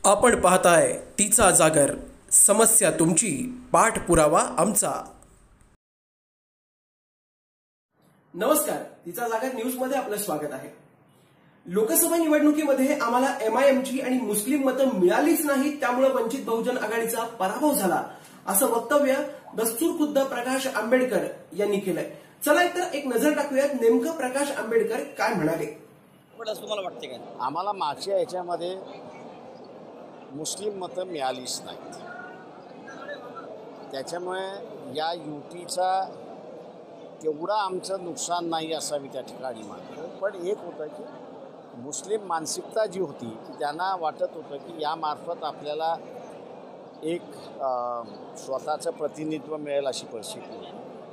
आपण पाहताय तिचा जागर, समस्या तुमची, पाठपुरावा आमचा। नमस्कार, तिचा जागर न्यूज मध्ये आपलं स्वागत आहे। लोकसभा निवडणुकीमध्ये आम्हाला एमआयएमची आणि मुस्लिम मतं मिळालीच नाही, त्यामुळे वंचित बहुजन आघाडीचा पराभव झाला, असं वक्तव्य दस्तूर खुद्द प्रकाश आंबेडकर यांनी केलंय। चला तर एक नजर टाकूयात नेमकं प्रकाश आंबेडकर काय म्हणाले। पण असं तुम्हाला वाटते काय? आम्हाला मागच्या याच्यामध्ये मुस्लिम मतं मिळालीच नाहीत, त्याच्यामुळे या युतीचा तेवढा आमचं नुकसान नाही असं मी त्या ठिकाणी मानतो। पण एक होतं की मुस्लिम मानसिकता जी होती की त्यांना वाटत होतं की यामार्फत आपल्याला एक स्वतःचं प्रतिनिधित्व मिळेल अशी परिस्थिती होती।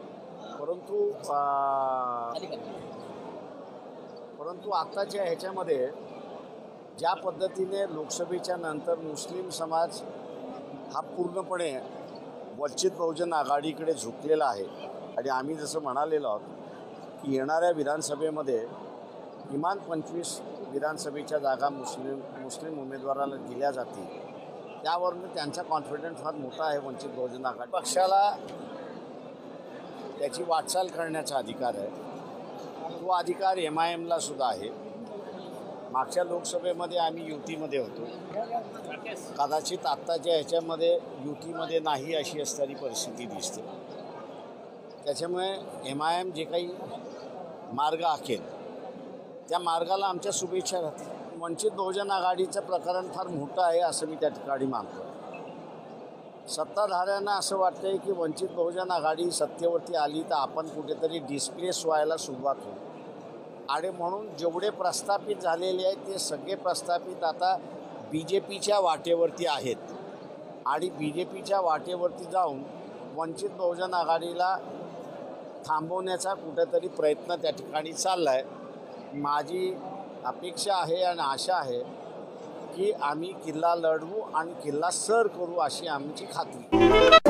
परंतु आताच्या ह्याच्यामध्ये ज्या पद्धतीने लोकसभेच्या नंतर मुस्लिम समाज हा पूर्णपणे वंचित बहुजन आघाडीकडे झुकलेला आहे आणि आम्ही जसं म्हणालेलो आहोत की येणाऱ्या विधानसभेमध्ये किमान 25 विधानसभेच्या जागा मुस्लिम उमेदवाराला दिल्या जातील, त्यावरून त्यांचा कॉन्फिडन्स फार मोठा आहे। वंचित बहुजन आघाडी पक्षाला त्याची वाटचाल करण्याचा अधिकार आहे, तो अधिकार एमआयएमला सुद्धा आहे। मागच्या लोकसभेमध्ये आम्ही युतीमध्ये होतो, कदाचित आत्ताच्या ह्याच्यामध्ये युतीमध्ये नाही अशी असणारी परिस्थिती दिसते। त्याच्यामुळे एमआयएम जे काही मार्ग आखेल त्या मार्गाला आमच्या शुभेच्छा राहतील। वंचित बहुजन आघाडीचं प्रकरण फार मोठं आहे असं मी त्या ठिकाणी मानतो। सत्ताधाऱ्यांना असं वाटतंय की वंचित बहुजन आघाडी सत्तेवरती आली तर आपण कुठेतरी डिस्प्लेस व्हायला सुरुवात होईल, आणि म्हणून जेवढे प्रस्थापित झालेले आहेत ते सगळे प्रस्थापित आता BJPच्या वाटेवरती आहेत आणि BJPच्या वाटेवरती जाऊन वंचित बहुजन आघाडीला थांबवण्याचा कुठेतरी प्रयत्न त्या ठिकाणी चालला आहे। माझी अपेक्षा आहे आणि आशा आहे की आम्ही किल्ला लढवू आणि किल्ला सर करू अशी आमची खात्री।